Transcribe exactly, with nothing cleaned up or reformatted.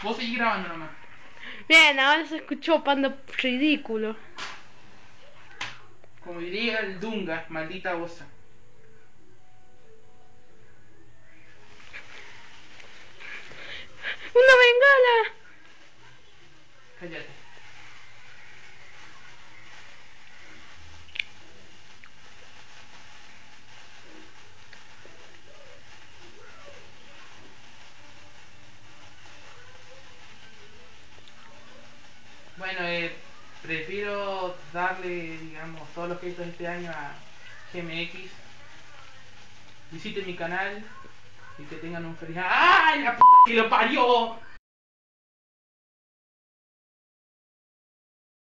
Vos seguís grabando nomás. Bien, ahora se escuchó pando ridículo. Como diría el Dunga, maldita osa. ¡Una bengala! Cállate. Bueno, eh, prefiero darle, digamos, todos los créditos este año a G M X. Visiten mi canal y que tengan un feliz... ¡Ay, la p*** que lo parió!